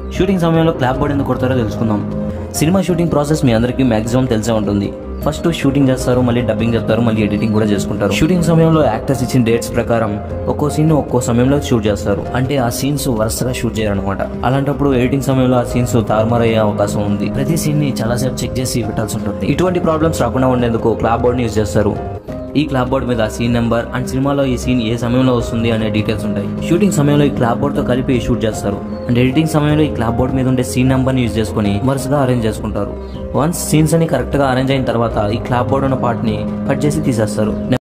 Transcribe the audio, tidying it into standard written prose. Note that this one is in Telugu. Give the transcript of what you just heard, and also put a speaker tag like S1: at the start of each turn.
S1: షూటింగ్ సమయంలో క్లాప్ బోర్డ్ ఎందుకు కొడతారో తెలుసుకుందాం. సినిమా షూటింగ్ ప్రాసెస్ మీ అందరికీ మాక్సిమం తెలిసే ఉంటుంది. ఫస్ట్ షూటింగ్ చేస్తారు, మళ్ళీ డబ్బింగ్ చెప్తారు, మళ్ళీ ఎడిటింగ్ కూడా చేసుకుంటారు. షూటింగ్ సమయంలో యాక్టర్స్ ఇచ్చిన డేట్స్ ప్రకారం ఒక్కో సీన్ ఒక్కో సమయంలో షూట్ చేస్తారు. అంటే ఆ సీన్స్ వరుసగా షూట్ చేయాలన్నమాట. అలాంటప్పుడు ఎడిటింగ్ సమయంలో ఆ సీన్స్ తారుమారయ్యే అవకాశం ఉంది. ప్రతి సీన్ ని చాలాసేపు చెక్ చేసి పెట్టాల్సి ఉంటుంది. ఇటువంటి ప్రాబ్లమ్స్ రాకుండా ఉండేందుకు క్లాప్ బోర్డ్ ని యూజ్ చేస్తారు. ఈ క్లాప్ బోర్డ్ మీద సీన్ నెంబర్ అండ్ సినిమాలో ఈ సీన్ ఏ సమయంలో వస్తుంది అనే డీటెయిల్స్ ఉంటాయి. షూటింగ్ సమయంలో ఈ క్లాప్ బోర్డ్ తో కలిపి షూట్ చేస్తారు. అండ్ ఎడిటింగ్ సమయంలో ఈ క్లాప్ బోర్డ్ మీద ఉండే సీన్ నెంబర్ ని యూజ్ చేసుకుని వరుసగా అరేంజ్ చేసుకుంటారు. వన్స్ సీన్స్ అని కరెక్ట్ గా అరేంజ్ అయిన తర్వాత ఈ క్లాప్ బోర్డ్ ఉన్న పార్ట్ ని కట్ చేసి తీసేస్తారు.